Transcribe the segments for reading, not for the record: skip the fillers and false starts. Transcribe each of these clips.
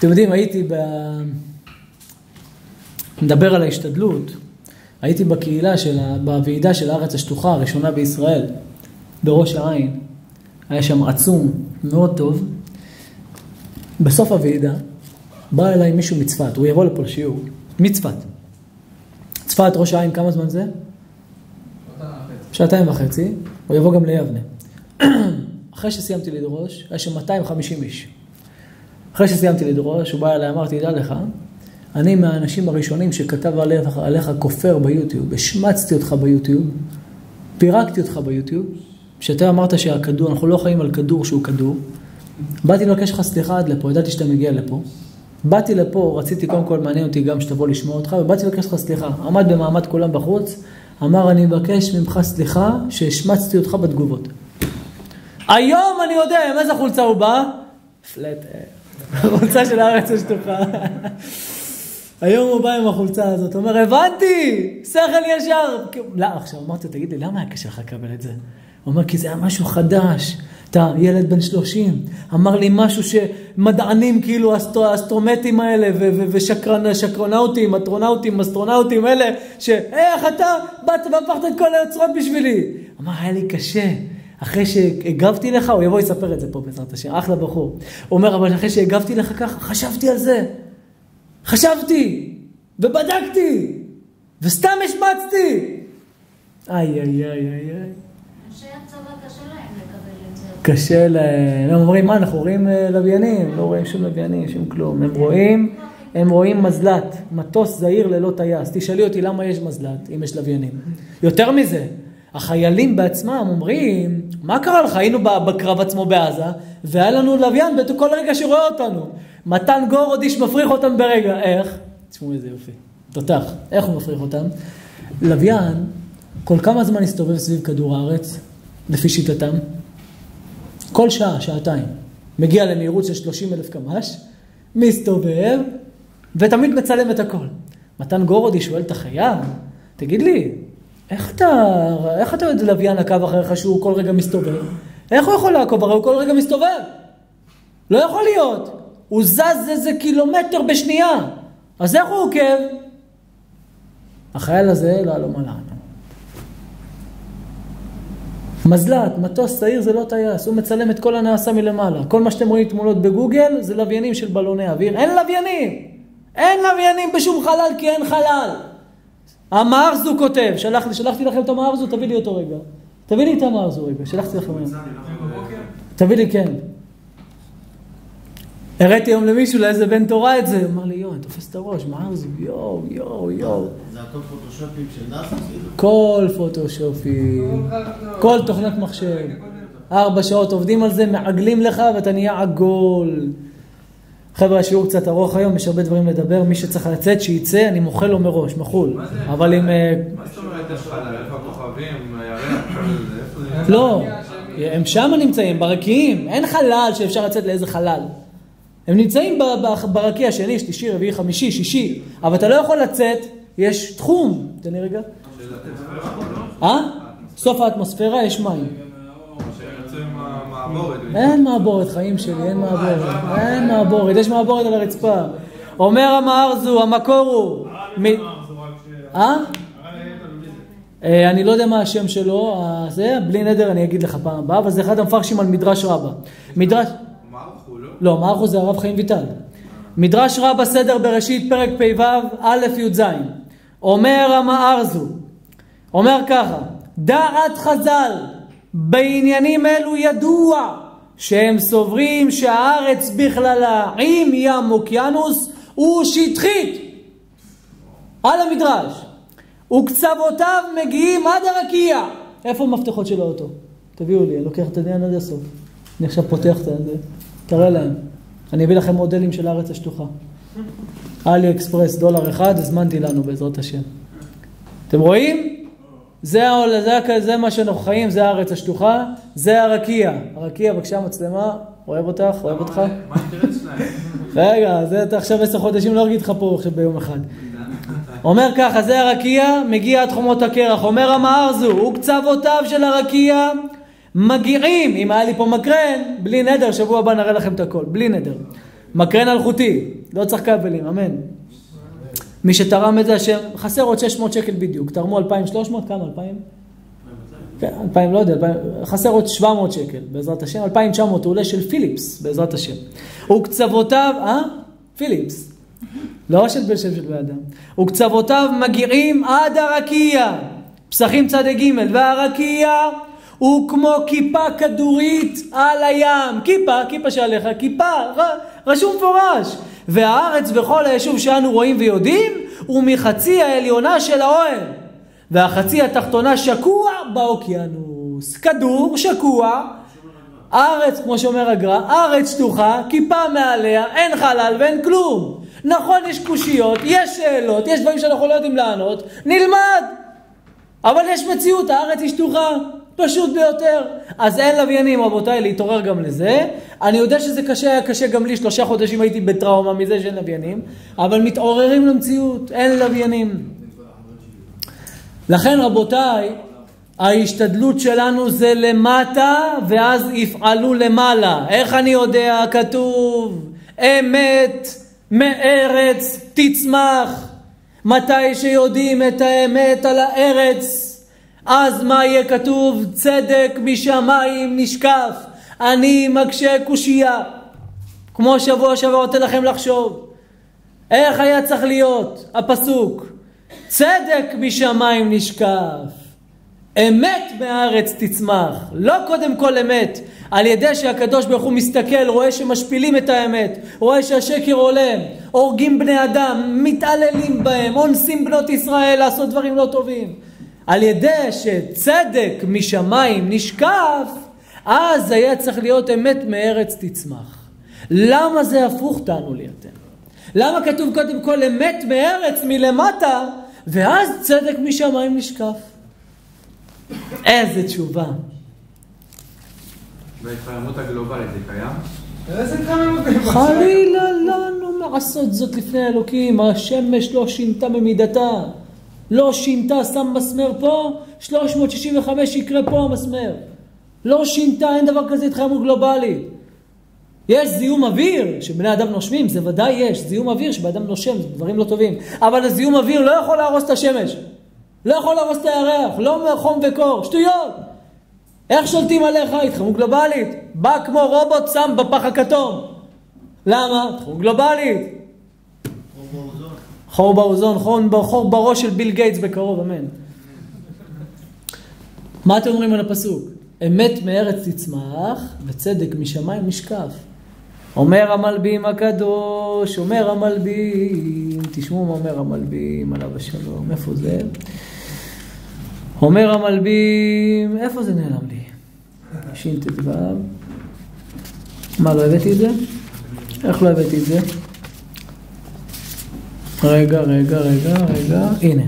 אתם יודעים, מדבר על ההשתדלות, הייתי בקהילה בוועידה של הארץ השטוחה, הראשונה בישראל, בראש העין. היה שם עצום, מאוד טוב. בסוף הוועידה, בא אליי מישהו מצפת, הוא יבוא לפה לשיעור, מצפת. צפת, ראש העין, כמה זמן זה? 2.5 שעתיים, הוא יבוא גם ליבנה. אחרי שסיימתי לדרוש, היה שם 250 איש. אחרי שסיימתי לדרוש, הוא בא אליי, אמרתי, ידע לך, אני מהאנשים הראשונים שכתב עליך כופר ביוטיוב, השמצתי אותך ביוטיוב, פירקתי אותך ביוטיוב, שאתה אמרת שהכדור, אנחנו לא חיים על כדור שהוא כדור, באתי לבקש לך סליחה עד לפה, ידעתי שאתה מגיע לפה, באתי לפה, רציתי קודם כל, מעניין אותי גם שתבוא לשמוע אותך, ובאתי לבקש לך סליחה, עמד במעמד כולם בחוץ, אמר, אני מבקש ממך סליחה שהשמצתי אותך בתגובות. היום אני יודע, עם איזה חולצה הוא בא? פלט, חולצה של הארץ השטוחה. היום הוא בא עם החולצה הזאת, הוא אומר, הבנתי, שכל ישר. לא, עכשיו אמרתי, תגיד לי, למה היה קשה לך לקבל את זה? הוא אומר, כי זה היה משהו חדש. אתה ילד בן 30, אמר לי משהו שמדענים כאילו האסטרומטים האלה ושקרונאוטים, אסטרונאוטים אלה, שאיך אתה באת והפכת את כל היוצרות בשבילי. אמר, היה לי קשה. אחרי שהגבתי לך, הוא יבוא יספר את זה פה בעזרת השם, אחלה בחור. הוא אומר, אבל אחרי שהגבתי לך ככה, חשבתי על זה. חשבתי, ובדקתי, וסתם השמצתי. איי. אנשי הצבא קשה להם לקבל את זה. קשה להם. הם אומרים, מה, אנחנו רואים לוויינים? לא רואים שום לוויינים, שום כלום. הם רואים מזלת, מטוס זעיר ללא טייס. תשאלי אותי למה יש מזלת, אם יש לוויינים. יותר מזה, החיילים בעצמם אומרים, מה קרה לך? היינו בקרב עצמו בעזה, והיה לנו לוויין בכל רגע שרואה אותנו. מתן גורודיש מפריך אותם ברגע. איך? תשמעו איזה יופי. תותח. איך הוא מפריך אותם? לוויין, כל כמה זמן הסתובב סביב כדור הארץ, לפי שיטתם? כל שעה, שעתיים. מגיע למהירות של 30,000 קמ"ש, מסתובב, ותמיד מצלם את הכל. מתן גורודיש שואל את החייל, תגיד לי, איך אתה יודע לוויין עקב אחריך שהוא כל רגע מסתובב? איך הוא יכול לעקוב? הרי הוא כל רגע מסתובב. לא יכול להיות. הוא זז איזה קילומטר בשנייה. אז איך הוא עוקב? החייל הזה לא מלענו. מזלת, מטוס צעיר זה לא טייס. הוא מצלם את כל הנעשה מלמעלה. כל מה שאתם רואים תמונות בגוגל זה לוויינים של בלוני אוויר. אין לוויינים. אין לוויינים בשום חלל כי אין חלל. המארזו כותב, שלחתי לכם את המארזו, תביא לי אותו רגע. תביא לי את המארזו רגע, שלחתי לכם. תביא לי, כן. הראיתי היום למישהו לאיזה בן תורה את זה, אמר לי, יו, אני תופס את הראש, מארזו, יו. זה הכל פוטושופים של נאס"א? כל פוטושופים, כל תוכנת מחשב. 4 שעות עובדים על זה, מעגלים לך ואתה נהיה עגול. חבר'ה, השיעור קצת ארוך היום, יש הרבה דברים לדבר, מי שצריך לצאת, שיצא, אני מוכל לו מראש, מחול. אבל אם... מה זאת אומרת החלל? איפה הכוכבים? הירח? לא, הם שם נמצאים, ברקיעים. אין חלל שאפשר לצאת לאיזה חלל. הם נמצאים ברקיע השני, שלישי, רביעי, חמישי, שישי. אבל אתה לא יכול לצאת, יש תחום. תן לי רגע. סוף האטמוספירה יש מים. אין מעבורת, חיים שלי, אין מעבורת, יש מעבורת על הרצפה. אומר המארזו, המקור הוא... אני לא יודע מה השם שלו, זה, בלי נדר אני אגיד לך פעם הבאה, אבל זה אחד המפרשים על מדרש רבה. מדרש... לא, מערכו זה הרב חיים ויטל. מדרש רבה סדר בראשית פרק פ"ו א' י' ז'. אומר המארזו, אומר ככה, דעת חז"ל בעניינים אלו ידוע שהם סוברים שהארץ בכללה עם ים אוקיינוס הוא שטחית על המדרש וקצוותיו מגיעים עד הרקיע. איפה המפתחות של האוטו? תביאו לי, אני לוקח את העניין עד הסוף. אני עכשיו פותח את זה, תראה להם. אני אביא לכם מודלים של הארץ השטוחה. אלי אקספרס $1, הזמנתי לנו בעזרת השם. אתם רואים? זה מה שאנחנו חיים, זה הארץ השטוחה, זה הרקיע. הרקיע, בבקשה מצלמה, אוהב אותך, אוהב אותך. מה האינטרס שלהם? רגע, זה אתה עכשיו 10 חודשים, לא אגיד לך פה עכשיו ביום אחד. אומר ככה, זה הרקיע, מגיע עד חומות הקרח. אומר המארזו, וקצוותיו של הרקיע מגיעים, אם היה לי פה מקרן, בלי נדר, שבוע הבא נראה לכם את הכל, בלי נדר. מקרן אלחוטי, לא צריך כבלים, אמן. מי שתרם את זה, חסר עוד 600 שקל בדיוק, תרמו 2,300, כמה? 2,000? כן, 2,000, לא יודע, חסר עוד 700 שקל, בעזרת השם, 2,900 הוא עולה של פיליפס, בעזרת השם. וקצוותיו, פיליפס, לא של בשם של באדם, וקצוותיו מגיעים עד הרקיע, פסחים צד ג', והרקיע הוא כמו כיפה כדורית על הים, כיפה שעליך, כיפה, רשום פורש. והארץ בכל היישוב שאנו רואים ויודעים, הוא מחצי העליונה של האוהל, והחצי התחתונה שקוע באוקיינוס. כדור שקוע, ארץ, כמו שאומר הגר"א, ארץ שטוחה, כיפה מעליה, אין חלל ואין כלום. נכון, יש קושיות, יש שאלות, יש דברים שאנחנו לא יודעים לענות, נלמד. אבל יש מציאות, הארץ היא שטוחה, פשוט ביותר. אז אין לוויינים, רבותיי, להתעורר גם לזה. אני יודע שזה קשה, היה קשה גם לי, 3 חודשים הייתי בטראומה מזה שאין לוויינים, אבל מתעוררים למציאות, אין לוויינים. לכן רבותיי, ההשתדלות שלנו זה למטה, ואז יפעלו למעלה. איך אני יודע? כתוב, אמת מארץ תצמח. מתי שיודעים את האמת על הארץ, אז מה יהיה כתוב? צדק משמיים נשקף. אני מקשה קושייה, כמו שבוע שעבר נותן לכם לחשוב איך היה צריך להיות הפסוק, צדק משמיים נשקף, אמת מהארץ תצמח. לא קודם כל אמת, על ידי שהקדוש ברוך הוא מסתכל, רואה שמשפילים את האמת, רואה שהשקר עולה, הורגים בני אדם, מתעללים בהם, אונסים בנות ישראל לעשות דברים לא טובים. על ידי שצדק משמיים נשקף, אז היה צריך להיות אמת מארץ תצמח. למה זה הפוך? תענו לי אתם. למה כתוב קודם כל אמת מארץ מלמטה, ואז צדק משמיים נשקף? איזה תשובה. בהתחממות הגלובלית זה קיים? איזה התחממות גלובלית? חלילה לנו לעשות זאת לפני אלוקים. השמש לא שינתה ממידתה, לא שינתה, שם מסמר פה, 365 יקרה פה המסמר. לא שינתה, אין דבר כזה התחממות גלובלית. יש זיהום אוויר שבני אדם נושמים, זה ודאי יש. זיהום אוויר שבני אדם נושם, זה דברים לא טובים. אבל הזיהום אוויר לא יכול להרוס את השמש. לא יכול להרוס את הירח, לא מחום וקור, שטויות. איך שולטים עליך? התחממות גלובלית. בא כמו רובוט, שם בפח הכתום. למה? התחממות גלובלית. חור באוזון, חור בראש של ביל גייטס בקרוב, אמן. מה אתם אומרים על הפסוק? אמת מארץ תצמח וצדק משמיים נשקף. אומר המלבים הקדוש, אומר המלבים, תשמעו מה אומר המלבים עליו השלום. איפה זה? אומר המלבים, איפה זה נעלם לי? שינתי דבר. מה, לא הבאתי את זה? איך לא הבאתי את זה? רגע, הנה.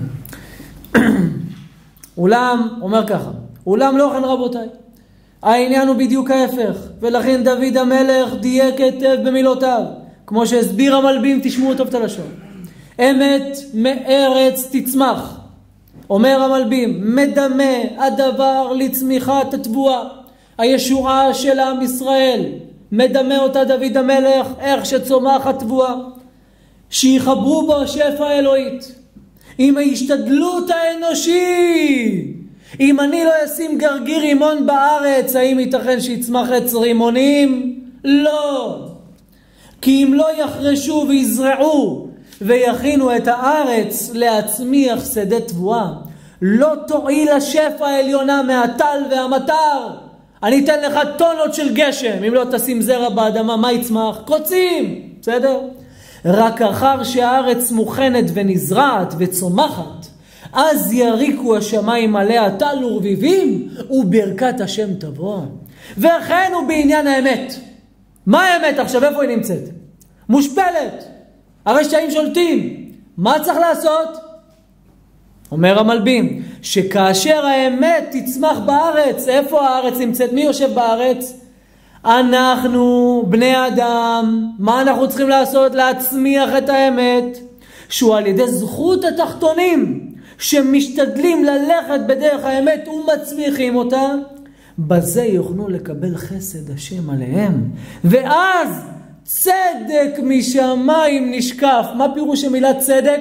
אולם, אומר ככה, אולם לא כן רבותיי, העניין הוא בדיוק ההפך, ולכן דוד המלך דייק היטב במילותיו, כמו שהסביר המלבים, תשמעו טוב את הלשון. אמת מארץ תצמח, אומר המלבים, מדמה הדבר לצמיחת התבואה, הישועה של עם ישראל, מדמה אותה דוד המלך, איך שצומח התבואה, שיחברו בו השפע האלוהית, עם ההשתדלות האנושית. אם אני לא אשים גרגיר רימון בארץ, האם ייתכן שיצמח עץ רימונים? לא. כי אם לא יחרשו ויזרעו ויכינו את הארץ להצמיח שדה תבואה, לא תועיל השפע העליונה מהטל והמטר. אני אתן לך טונות של גשם, אם לא תשים זרע באדמה, מה יצמח? קוצים, בסדר? רק אחר שהארץ מוכנת ונזרעת וצומחת, אז יריקו השמיים עליה טל ורביבים, וברכת השם תבוא. וכן הוא בעניין האמת. מה האמת עכשיו? איפה היא נמצאת? מושפלת. הרשעים שולטים. מה צריך לעשות? אומר המלבים, שכאשר האמת תצמח בארץ, איפה הארץ נמצאת? מי יושב בארץ? אנחנו, בני אדם. מה אנחנו צריכים לעשות? להצמיח את האמת, שהוא על ידי זכות התחתונים, שמשתדלים ללכת בדרך האמת ומצמיחים אותה, בזה יוכלו לקבל חסד השם עליהם. ואז צדק משמיים נשקף. מה פירוש המילה צדק?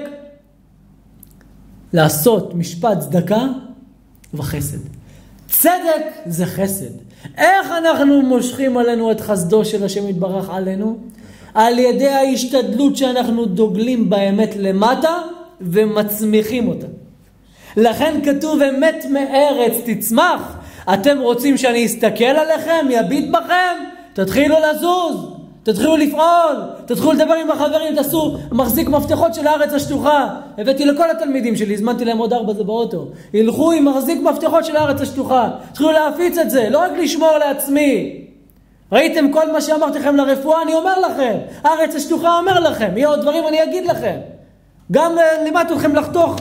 לעשות משפט צדקה וחסד. צדק זה חסד. איך אנחנו מושכים עלינו את חסדו של השם יתברך עלינו? על ידי ההשתדלות שאנחנו דוגלים באמת למטה ומצמיחים אותה. לכן כתוב אמת מארץ תצמח. אתם רוצים שאני אסתכל עליכם, יביט בכם? תתחילו לזוז, תתחילו לפעול, תתחילו לדבר עם החברים, תעשו מחזיק מפתחות של הארץ השטוחה. הבאתי לכל התלמידים שלי, הזמנתי להם עוד 4 באוטו. ילכו עם מחזיק מפתחות של הארץ השטוחה. תתחילו להפיץ את זה, לא רק לשמור לעצמי. ראיתם כל מה שאמרתי לכם לרפואה, אני אומר לכם. הארץ השטוחה אומר לכם, יהיו עוד דברים אני אגיד לכם. גם לימדתי אתכם לחתוך,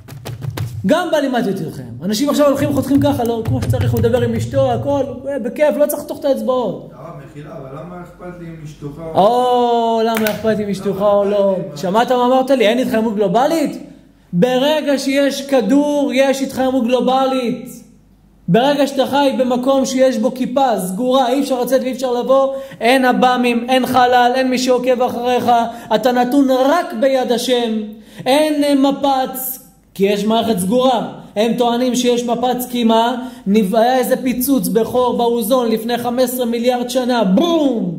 גם לימדתי אתכם. אנשים עכשיו הולכים חותכים ככה, לא כמו שצריך, הוא מדבר עם אשתו, הכל, בכיף, לא צריך לחתוך את האצבעות. מחילה, אבל למה אכפת לי עם אשתוחה? למה אכפת לי עם אשתוחה או לא? שמעת מה אמרת לי? אין התחממות גלובלית? ברגע שיש כדור, יש התחממות גלובלית. ברגע שאתה חי במקום שיש בו כיפה סגורה, אי אפשר לצאת ואי אפשר לבוא, אין אב"מים, אין חלל, אין מי שעוקב אחריך, אתה נתון רק ביד השם, אין מפץ, כי יש מערכת סגורה. הם טוענים שיש מפץ קימה, היה איזה פיצוץ בחור באוזון לפני 15 מיליארד שנה, בום!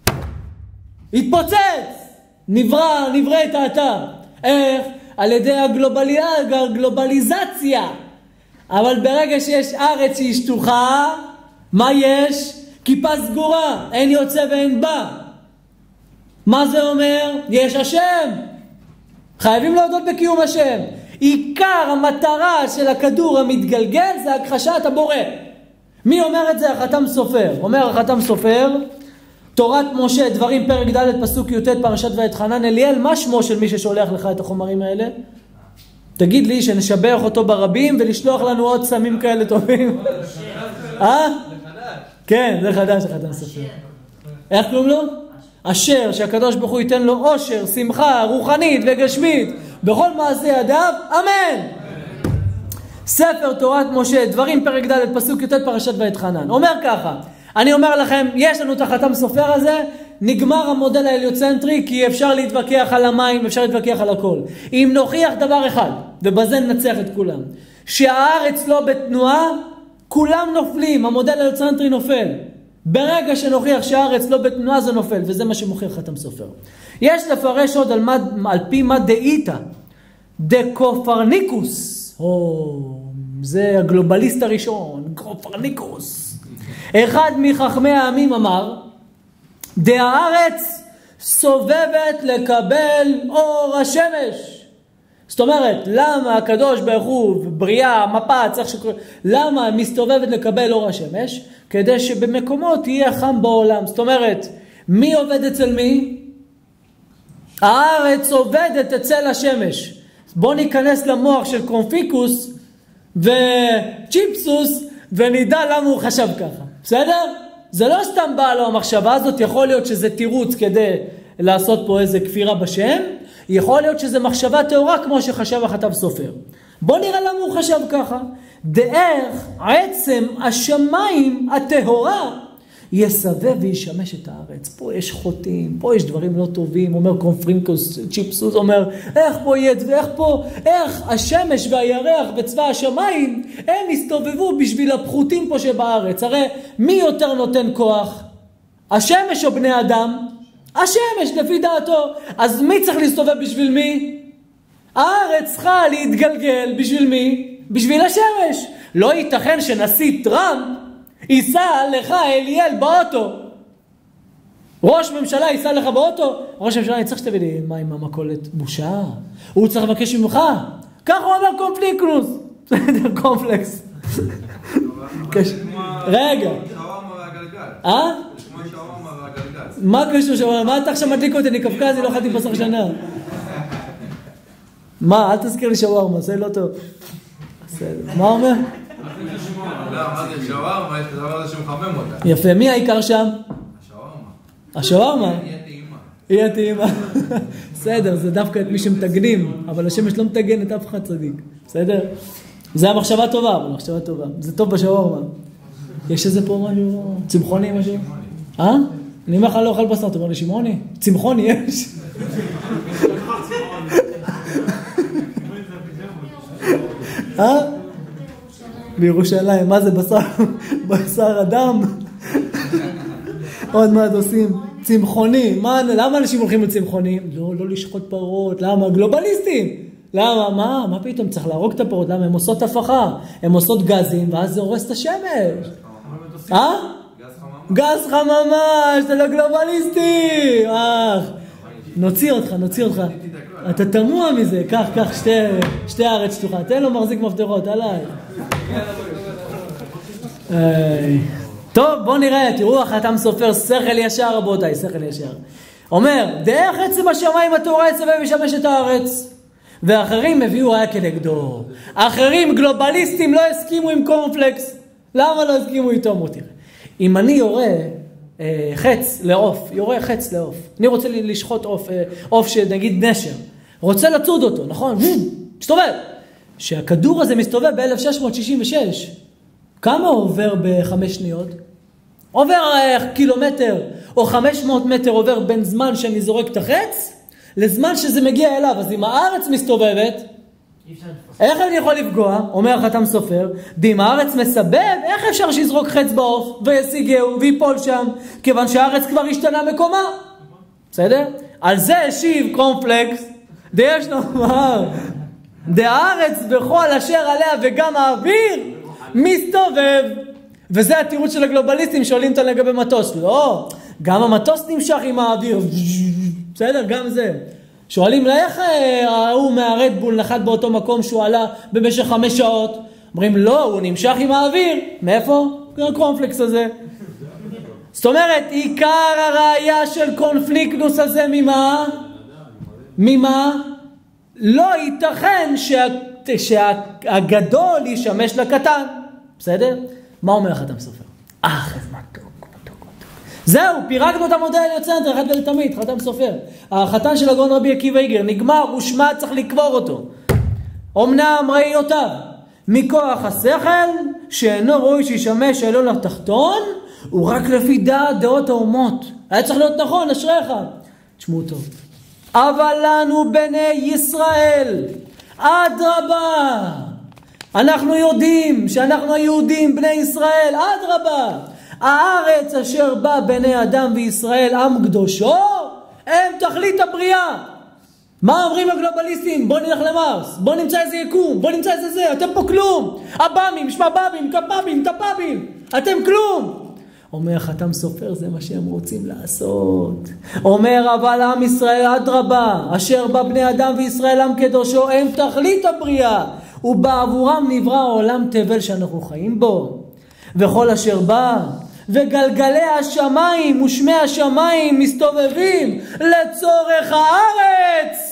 התפוצץ! נבראת אתה. איך? על ידי הגלובליזציה. אבל ברגע שיש ארץ שהיא שטוחה, מה יש? כיפה סגורה, אין יוצא ואין בא. מה זה אומר? יש השם. חייבים להודות בקיום השם. עיקר המטרה של הכדור המתגלגל זה הכחשת הבורא. מי אומר את זה? החתם סופר. אומר החתם סופר, תורת משה, דברים פרק ד' פסוק י"ט פרשת ואתחנן. אליאל, מה שמו של מי ששולח לך את החומרים האלה? תגיד לי שנשבח אותו ברבים ולשלוח לנו עוד סמים כאלה טובים. כן, זה חדש החתם סופר. איך קוראים לו? אשר, שהקדוש ברוך הוא ייתן לו אושר, שמחה, רוחנית וגשמית בכל מעשה ידיו, אמן. ספר תורת משה, דברים פרק ד' פסוק י"ט פרשת ואתחנן. אומר ככה, אני אומר לכם, יש לנו את החתם סופר הזה, נגמר המודל ההליוצנטרי, כי אפשר להתווכח על המים, אפשר להתווכח על הכל. אם נוכיח דבר אחד, ובזה ננצח את כולם, שהארץ לא בתנועה, כולם נופלים, המודל ההליוצנטרי נופל. ברגע שנוכיח שהארץ לא בתנועה זה נופל, וזה מה שמוכיח חתם סופר. יש לפרש עוד על פי מה דאיתא, דקופרניקוס, זה הגלובליסט הראשון, קופרניקוס. אחד מחכמי העמים אמר, דהארץ סובבת לקבל אור השמש. זאת אומרת, למה הקדוש ברוך הוא בריאה, מפץ, למה מסתובבת לקבל אור השמש? כדי שבמקומות יהיה חם בעולם. זאת אומרת, מי עובד אצל מי? הארץ עובדת אצל השמש. בוא ניכנס למוח של קונפיקוס וצ'יפסוס ונדע למה הוא חשב ככה. בסדר? זה לא סתם בא לו המחשבה הזאת, יכול להיות שזה תירוץ כדי לעשות פה איזה כפירה בשם, יכול להיות שזה מחשבה תאורה כמו שחשב החתם סופר. בוא נראה למה הוא חשב ככה. דרך עצם השמיים התאורה יסבב וישמש את הארץ. פה יש חוטאים, פה יש דברים לא טובים, אומר קונפרינקוס צ'יפסוס, אומר איך פה יד ואיך פה, איך השמש והירח וצבא השמיים, הם הסתובבו בשביל הפחותים פה שבארץ. הרי מי יותר נותן כוח? השמש או בני אדם? השמש לפי דעתו. אז מי צריך להסתובב בשביל מי? הארץ צריכה להתגלגל בשביל מי? בשביל השמש. לא ייתכן שנשיא טראמפ ייסע לך אליאל באוטו. ראש ממשלה ייסע לך באוטו. ראש ממשלה, אני צריך שתביא לי מים מהמכולת. בושה. הוא צריך לבקש ממך. כך הוא אומר קונפליקוס. קומפלקס. רגע. מה קשור שווארמה? מה אתה עכשיו מדליק אותי? אני קפקזי, לא אכלתי בשר שנה. מה? אל תזכיר לי שווארמה, זה לא טוב. מה אומר? לא, מה זה שווארמה? יש את הדבר הזה שמחמם אותה. יפה, מי העיקר שם? השווארמה. השווארמה? היא היא הטעימה. בסדר, זה דווקא את מי שמתגנים, אבל השמש לא מתגן את אף אחד צדיק. בסדר? זה המחשבה טובה, אבל מחשבה טובה. זה טוב בשווארמה. יש איזה פה משהו? צמחוני משהו? אני אומר לך, לא אוכל בשר, אתה אומר לי, שמעוני? צמחוני יש. בירושלים, מה זה בשר? בשר אדם? עוד מעט עושים צמחוני. למה אנשים הולכים לצמחונים? לא לשחוט פרות. למה? גלובליסטים. למה? מה פתאום? צריך להרוג את הפרות. למה? הם עושות הפכה. הם עושות גזים, ואז זה הורס את השמש. גז חממה, שאתה לא גלובליסטי. נוציא אותך. אתה תמוה מזה. קח שתי הארץ שטוחה. תן לו מחזיק מפתחות, עליי. טוב, בוא נראה, תראו, החתם סופר, שכל ישר רבותיי, שכל ישר. אומר, דרך עצם השמיים התורה יצווה וישמש את הארץ. ואחרים הביאו ראיה כנגדו. אחרים גלובליסטים לא הסכימו עם קורנפלקס. למה לא הסכימו איתו? מותיר. אם אני יורה חץ לעוף, אני רוצה לשחוט עוף שנגיד נשר, רוצה לצוד אותו, נכון? מסתובב. שהכדור הזה מסתובב ב-1666. כמה עובר ב5 שניות? עובר קילומטר או 500 מטר עובר בין זמן שאני זורק את החץ לזמן שזה מגיע אליו. אז אם הארץ מסתובבת, איך אני יכול לפגוע? אומר החתם סופר, אם הארץ מסבב, איך אפשר שיזרוק חץ בעוף וישיגהו ויפול שם? כיוון שהארץ כבר השתנה מקומה. בסדר? על זה השיב קורנפלקס, יש לומר, הארץ בכל אשר עליה וגם האוויר מסתובב. וזה התירוץ של הגלובליסטים שעולים אותה לגבי מטוס. לא, גם המטוס נמשך עם האוויר. בסדר, גם זה. שואלים לה איך הוא מהרדבול נחת באותו מקום שהוא עלה במשך 5 שעות. אומרים לא, הוא נמשך עם האוויר. מאיפה? הקורנפלקס הזה. זאת אומרת, עיקר הראייה של קונפליקטוס הזה ממה? לא ייתכן שהגדול ישמש לקטן. בסדר? מה אומר החתם סופר? איזה מתוק. זהו, פירקנו את המודל היוצנטר, אחד ולתמיד, חתם סופר. החתן של הגאון רבי עקיבא איגר, נגמר, הושמד, צריך לקבור אותו. אמנם ראיותיו, מכוח השכל, שאינו ראוי שישמש העליון לתחתון, הוא רק לפי דעות האומות. היה צריך להיות נכון, אשריך. תשמעו טוב. אבל לנו בני ישראל, אדרבה, אנחנו יודעים שאנחנו היהודים בני ישראל, אדרבה, הארץ אשר בא בני אדם וישראל עם קדושו, הם תכלית הבריאה. מה אומרים הגלובליסטים? בוא נלך למרס, בוא נמצא איזה יקום, בוא נמצא איזה זה, אתם פה כלום. הבאמים, שמבאבים, קפאבים, טפאבים, אתם כלום. אומר חתם סופר, זה מה שהם רוצים לעשות. אומר אבל עם ישראל אדרבה, אשר בא בני אדם וישראל עם קדושו, הם תכלית הבריאה, ובעבורם נברא העולם תבל שאנחנו חיים בו. וכל אשר בא, וגלגלי השמיים ושמי השמיים מסתובבים לצורך הארץ.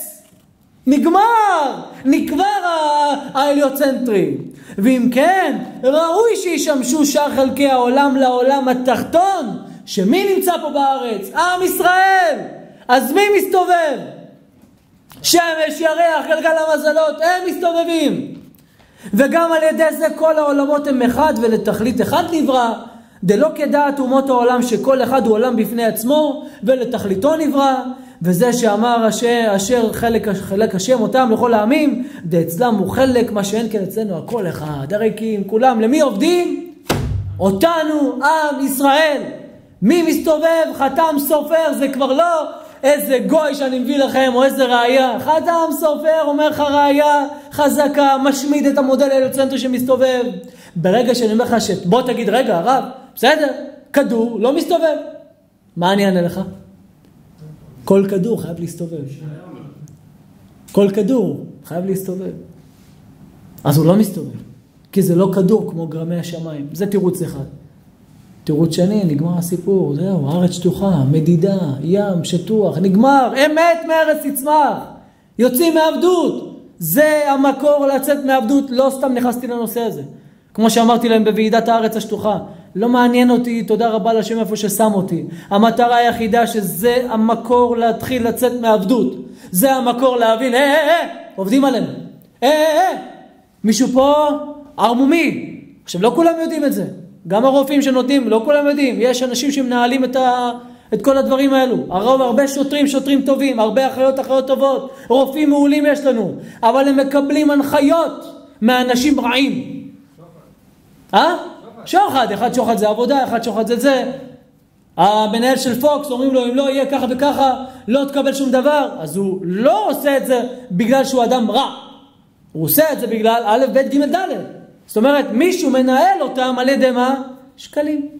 נקבר ההליוצנטרי. ואם כן, ראוי שישמשו שאר חלקי העולם לעולם התחתון, שמי נמצא פה בארץ? עם ישראל. אז מי מסתובב? שמש, ירח, גלגל המזלות, הם מסתובבים. וגם על ידי זה כל העולמות הם אחד ולתכלית אחד נברא, דלא כדעת אומות העולם שכל אחד הוא עולם בפני עצמו ולתכליתו נברא. וזה שאמר אשר חלק השם אותם לכל העמים, דאצלם הוא חלק, מה שאין כן אצלנו הכל אחד. הרי כי אם כולם למי עובדים? אותנו, עם ישראל. מי מסתובב? חתם סופר. זה כבר לא איזה גוי שאני מביא לכם או איזה ראייה. חתם סופר אומר לך ראייה חזקה, משמיד את המודל ההליוצנטרי שמסתובב. ברגע שאני אומר לך בוא תגיד רגע הרב, בסדר, כדור לא מסתובב, מה אני אענה לך? כל כדור חייב להסתובב. כל כדור חייב להסתובב. אז הוא לא מסתובב, כי זה לא כדור כמו גרמי השמיים. זה תירוץ אחד. תירוץ שני, נגמר הסיפור, זהו, הארץ שטוחה, מדידה, ים, שטוח, נגמר, אמת מארץ תצמח, יוצאים מעבדות. זה המקור לצאת מעבדות, לא סתם נכנסתי לנושא הזה. כמו שאמרתי להם בוועידת הארץ השטוחה, לא מעניין אותי, תודה רבה לשם איפה ששם אותי. המטרה היחידה שזה המקור להתחיל לצאת מעבדות. זה המקור להבין, עובדים עלינו. מישהו פה ערמומי. עכשיו לא כולם יודעים את זה. גם הרופאים שנותנים, לא כולם יודעים. יש אנשים שמנהלים את כל הדברים האלו. הרבה שוטרים טובים, הרבה אחיות טובות, רופאים מעולים יש לנו, אבל הם מקבלים הנחיות מהאנשים רעים. שוחד, אחד שוחד זה עבודה, אחד שוחד זה זה. המנהל של פוקס אומרים לו, אם לא יהיה ככה וככה, לא תקבל שום דבר. אז הוא לא עושה את זה בגלל שהוא אדם רע. הוא עושה את זה בגלל א', ב', ג', ד'. זאת אומרת, מישהו מנהל אותם על ידי מה? שקלים.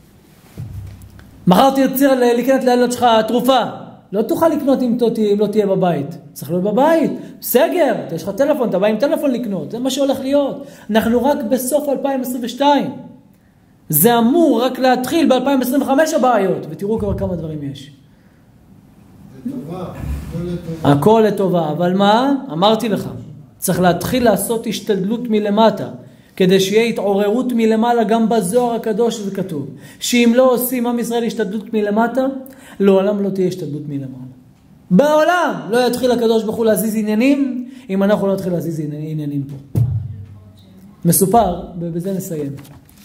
מחר תרצה לקנות לילד שלך תרופה. לא תוכל לקנות אם לא תהיה בבית. צריך להיות בבית. סגר, יש לך טלפון, אתה בא עם טלפון לקנות. זה מה שהולך להיות. אנחנו רק בסוף 2022. זה אמור רק להתחיל ב-2025 הבעיות. ותראו כבר כמה דברים יש. זה טובה, הכל לטובה. אבל מה? אמרתי לך. צריך להתחיל לעשות השתדלות מלמטה. כדי שיהיה התעוררות מלמעלה, גם בזוהר הקדוש זה כתוב. שאם לא עושים עם ישראל השתדלות מלמטה, לעולם לא תהיה השתדלות מלמעלה. בעולם לא יתחיל הקדוש ברוך הוא להזיז עניינים, אם אנחנו לא נתחיל להזיז עניינים פה. מסופר, ובזה נסיים.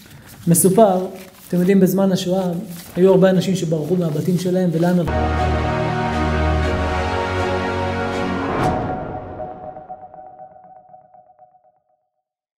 מסופר, אתם יודעים, בזמן השואה, היו הרבה אנשים שברחו מהבתים שלהם, ולאן